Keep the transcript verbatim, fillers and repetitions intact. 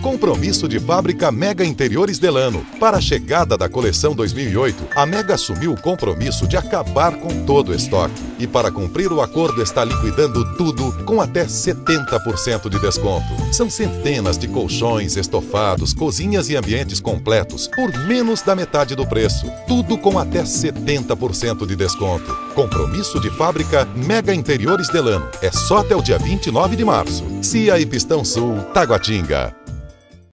Compromisso de fábrica Mega Interiores Delano. Para a chegada da coleção dois mil e oito, a Mega assumiu o compromisso de acabar com todo o estoque. E para cumprir o acordo está liquidando tudo com até setenta por cento de desconto. São centenas de colchões, estofados, cozinhas e ambientes completos por menos da metade do preço. Tudo com até setenta por cento de desconto. Compromisso de fábrica Mega Interiores Delano. É só até o dia vinte e nove de março. C I A e Pistão Sul, Taguatinga.